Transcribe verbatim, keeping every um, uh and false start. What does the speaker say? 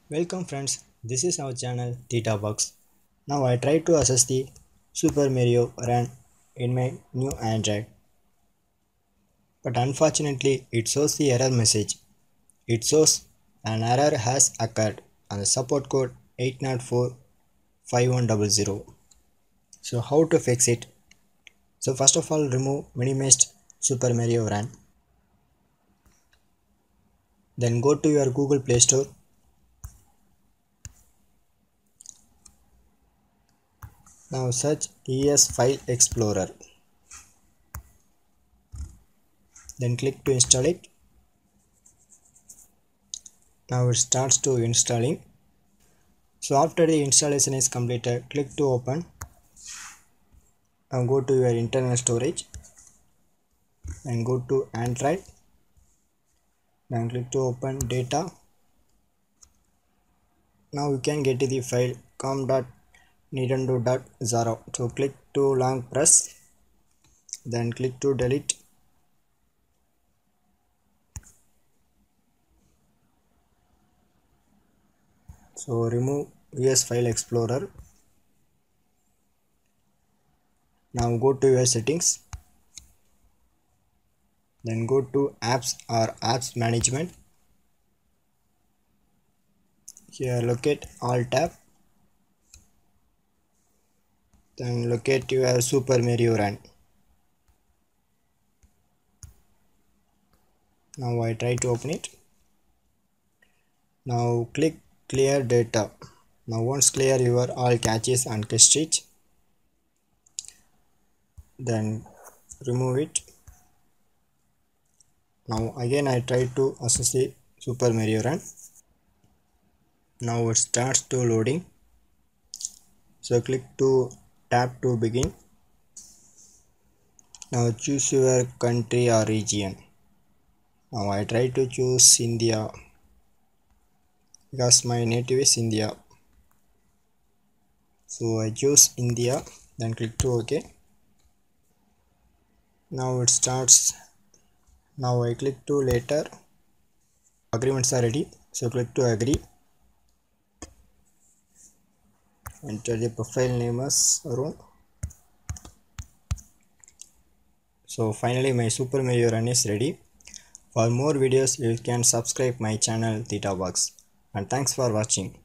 Welcome friends, this is our channel Theta Bugs. Now I try to assess the Super Mario run in my new Android, but unfortunately it shows the error message. It shows an error has occurred on the support code eight zero four five one zero zero. So how to fix it? So first of all, remove minimized Super Mario run. Then go to your Google Play Store. Now search E S File Explorer. Then click to install it. Now it starts to installing. So after the installation is completed, click to open. Now go to your internal storage and go to Android. Then click to open data. Now you can get the file com.nintendo.zero. So click to long press. Then click to delete. So remove E S File Explorer. Now go to your settings. Then go to apps or apps management. Here locate all tab. Then locate your Super Mario run. Now I try to open it. Now click clear data. Now once clear your all caches and cartridge, then remove it. Now again I try to access the Super Mario run. Now it starts to loading. So click to tap to begin. Now choose your country or region. Now I try to choose India because my native is India. So I choose India, then click to OK. Now it starts. Now I click to later. Agreements are ready, so click to agree. Enter the profile name as Arun. So finally my Super Mario run is ready. For more videos you can subscribe my channel Theta Bugs, and thanks for watching.